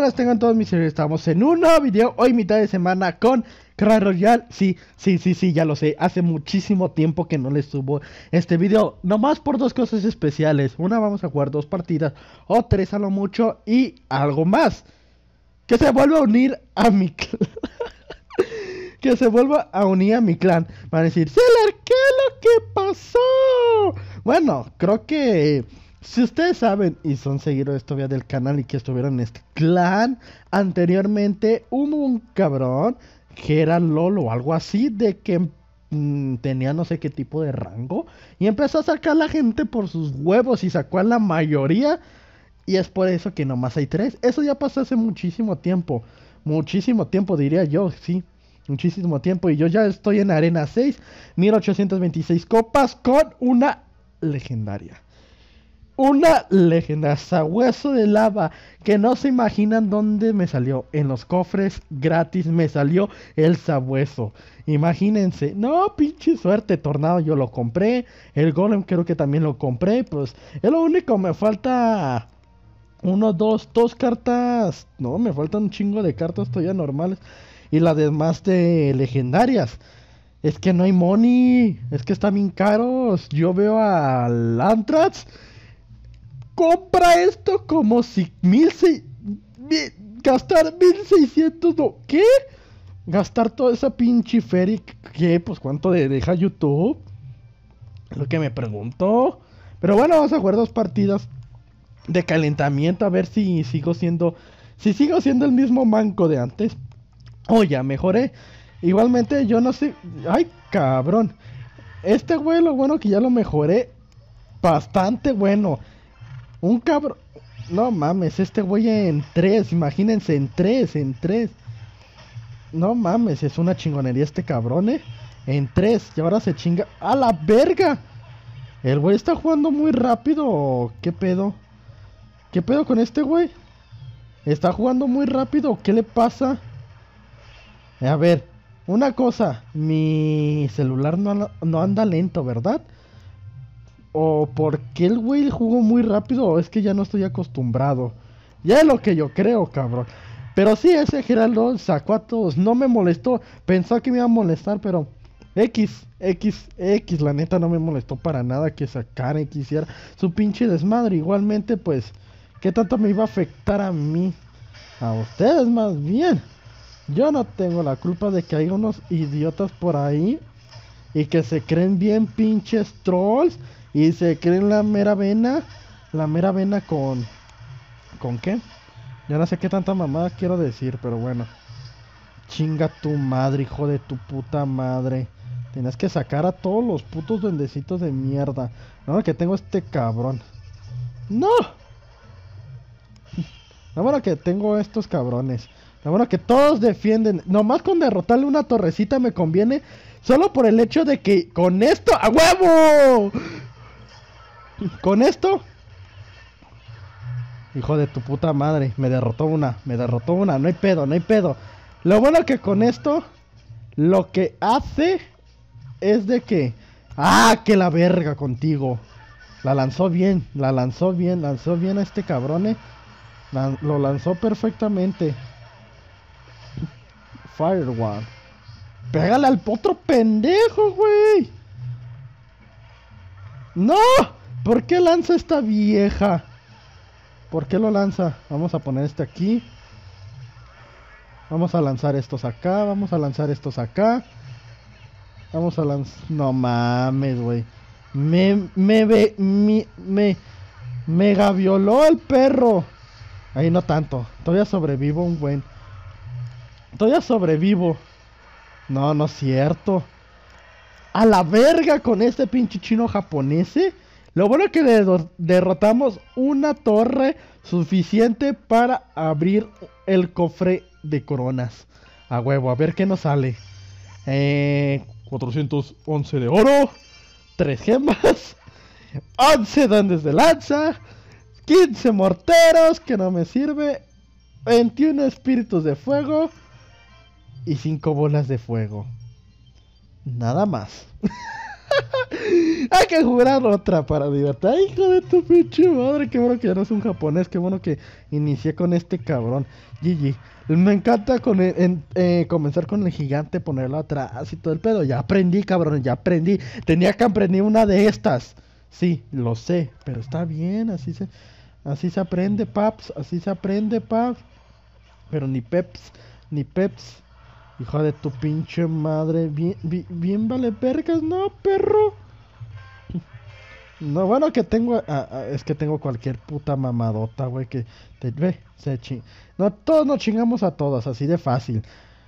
buenas tengan todos mis señores. Estamos en un nuevo video, hoy mitad de semana con Clash Royale. Sí, ya lo sé. Hace muchísimo tiempo que no les subo este video, nomás por dos cosas especiales. Una, vamos a jugar 2 partidas, o 3 a lo mucho, y algo más. Que se vuelva a unir a mi clan. Que se vuelva a unir a mi clan. Van a decir, Seller, ¿qué es lo que pasó? Bueno, creo que si ustedes saben y son seguidores todavía del canal y que estuvieron en este clan anteriormente, hubo un cabrón que era LOL o algo así, de que tenía no sé qué tipo de rango, y empezó a sacar a la gente por sus huevos y sacó a la mayoría, y es por eso que nomás hay 3. Eso ya pasó hace muchísimo tiempo diría yo, sí. Muchísimo tiempo, y yo ya estoy en arena 6, 1826 copas con una legendaria. Una legendaria, sabueso de lava, que no se imaginan dónde me salió. En los cofres gratis me salió el sabueso. Imagínense, no, pinche suerte. Tornado yo lo compré, el golem creo que también lo compré. Pues es lo único, me falta dos cartas. No, me faltan un chingo de cartas todavía normales. Y las demás de legendarias. Es que no hay money. Es que están bien caros. Yo veo al Antrax. Compra esto como si gastar 1600. No, ¿qué? Gastar toda esa pinche feria. ¿Qué? Pues cuánto deja YouTube. Es lo que me pregunto. Pero bueno, vamos a jugar 2 partidas de calentamiento. A ver si sigo siendo el mismo manco de antes. Oh, ya mejoré. Igualmente yo no sé. Ay, cabrón. Este güey, lo bueno que ya lo mejoré. Bastante bueno. Un cabrón. No mames, este güey en 3. Imagínense, en 3. No mames, es una chingonería este cabrón, En 3. Y ahora se chinga. ¡A la verga! El güey está jugando muy rápido. ¿Qué pedo? ¿Qué pedo con este güey? ¿Está jugando muy rápido? ¿Qué le pasa? A ver, una cosa, mi celular no anda lento, ¿verdad? ¿O por qué el güey jugó muy rápido? ¿O es que ya no estoy acostumbrado? Ya es lo que yo creo, cabrón. Pero sí, ese Geraldo sacó a todos, no me molestó. Pensaba que me iba a molestar, pero X, la neta no me molestó para nada que sacara y quisiera su pinche desmadre. Igualmente, pues, ¿qué tanto me iba a afectar a mí? A ustedes más bien. Yo no tengo la culpa de que hay unos idiotas por ahí y que se creen bien pinches trolls y se creen la mera vena con qué. Ya no sé qué tanta mamada quiero decir, pero bueno. Chinga tu madre, hijo de tu puta madre. Tienes que sacar a todos los putos duendecitos de mierda. No, que tengo este cabrón. No. No, bueno que tengo estos cabrones. Bueno, que todos defienden. Nomás con derrotarle una torrecita me conviene. Solo por el hecho de que con esto... ¡A huevo! Con esto... Hijo de tu puta madre. Me derrotó una. No hay pedo. Lo bueno que con esto... Lo que hace... Es de que... ¡Ah! ¡Que la verga contigo! La lanzó bien. Lanzó bien a este cabrón, Lo lanzó perfectamente. Firewall. Pégale al otro pendejo, güey. ¡No! ¿Por qué lanza esta vieja? ¿Por qué lo lanza? Vamos a poner este aquí. Vamos a lanzar estos acá. Vamos a lanzar estos acá. Vamos a lanzar... No mames, güey. Me gavioló el perro. Ahí no tanto. Todavía sobrevivo un buen. Todavía sobrevivo. No, no es cierto. A la verga con este pinche chino japonés. Lo bueno es que derrotamos una torre suficiente para abrir el cofre de coronas. A huevo, a ver qué nos sale. 411 de oro. 3 gemas. 11 duendes de lanza. 15 morteros, que no me sirve. 21 espíritus de fuego. Y 5 bolas de fuego. Nada más. Hay que jugar otra para divertir. Ay, hijo de tu pinche madre. Qué bueno que ya no es un japonés. Qué bueno que inicié con este cabrón. GG. Me encanta comenzar con el gigante, ponerlo atrás y todo el pedo. Ya aprendí, cabrón. Ya aprendí. Tenía que aprender una de estas. Sí, lo sé. Pero está bien. Así se aprende, paps. Así se aprende, paps. Pero ni peps. Ni peps. Hijo de tu pinche madre. Bien vale vergas, ¿no, perro? No, bueno, que tengo. Es que tengo cualquier puta mamadota, güey. Que ve, no, todos nos chingamos a todas, así de fácil.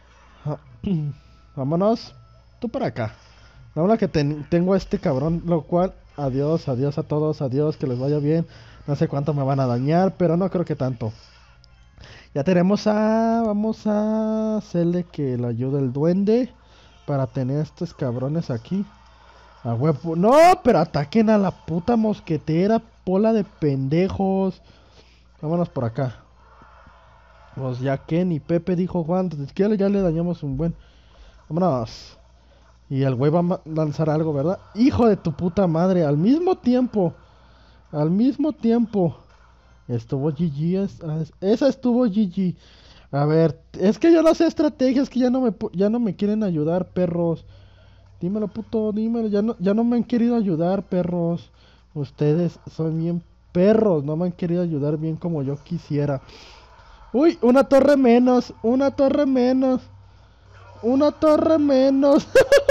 Vámonos. Tú para acá. Ahora que tengo a este cabrón, lo cual. Adiós, adiós a todos, adiós, que les vaya bien. No sé cuánto me van a dañar, pero no creo que tanto. Ya tenemos a... Vamos a hacerle que le ayude el duende para tener a estos cabrones aquí. A huevo. No, pero ataquen a la puta mosquetera, bola de pendejos. Vámonos por acá. Pues ya que ni Pepe dijo Juan, es que ya le dañamos un buen. Vámonos. Y el güey va a lanzar algo, ¿verdad? Hijo de tu puta madre, al mismo tiempo. Al mismo tiempo. Estuvo GG, esa estuvo GG. A ver, es que yo no sé estrategias, que ya no me quieren ayudar, perros. Dímelo, puto, dímelo. Ya no me han querido ayudar, perros. Ustedes son bien perros, no me han querido ayudar bien como yo quisiera. Uy, una torre menos, una torre menos. Una torre menos.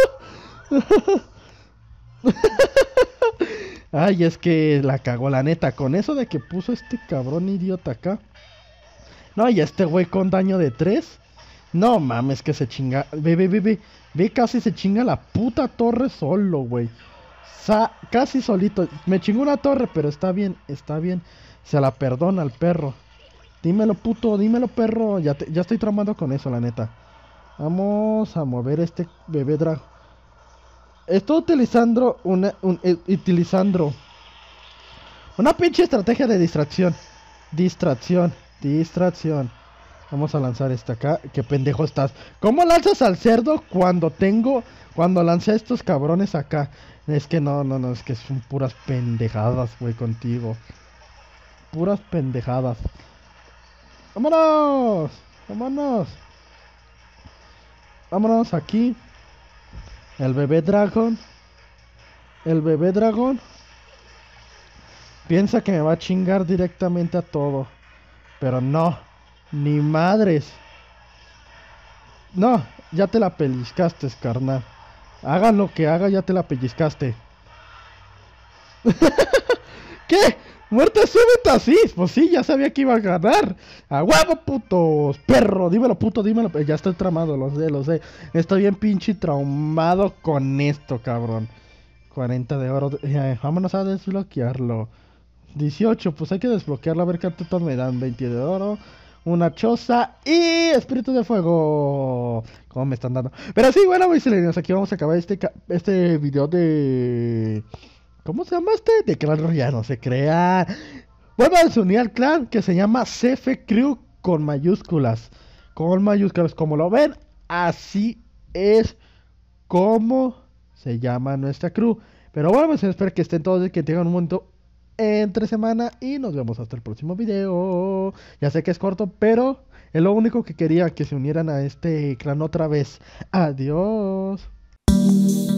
Ay, es que la cagó, la neta. Con eso de que puso este cabrón idiota acá. No, y este güey con daño de 3. No mames, que se chinga. Ve, casi se chinga la puta torre solo, güey. Casi solito. Me chingó una torre, pero está bien, está bien. Se la perdona al perro. Dímelo, puto, dímelo, perro. Ya estoy tramando con eso, la neta. Vamos a mover este bebé drag. Estoy utilizando utilizando una pinche estrategia de distracción. Distracción. Vamos a lanzar esta acá. Qué pendejo estás. ¿Cómo lanzas al cerdo cuando lancé a estos cabrones acá? Es que no, es que son puras pendejadas, güey, contigo. Puras pendejadas. ¡Vámonos! ¡Vámonos! Vámonos aquí. El bebé dragón. Piensa que me va a chingar directamente a todo. Pero no. Ni madres. No, ya te la pellizcaste, carnal. Haga lo que haga, ya te la pellizcaste. ¿Qué? ¿Muerte súbita? Sí, pues sí, ya sabía que iba a ganar. ¡A huevo, putos! ¡Perro! Dímelo, puto, dímelo. Ya estoy tramado, lo sé. Estoy bien pinche traumado con esto, cabrón. 40 de oro. Vámonos a desbloquearlo. 18, pues hay que desbloquearlo. A ver qué tantos me dan. 20 de oro. Una choza y espíritu de fuego. ¿Cómo me están dando? Pero sí, bueno, mis aquí vamos a acabar este video de... ¿Cómo se llama este? De Clan Royale, no se crea. Bueno, se unir al clan que se llama CF Crew con mayúsculas. Con mayúsculas, como lo ven, así es como se llama nuestra crew. Pero bueno, pues espero que estén todos y que tengan un momento entre semana. Y nos vemos hasta el próximo video. Ya sé que es corto, pero es lo único que quería, que se unieran a este clan otra vez. Adiós.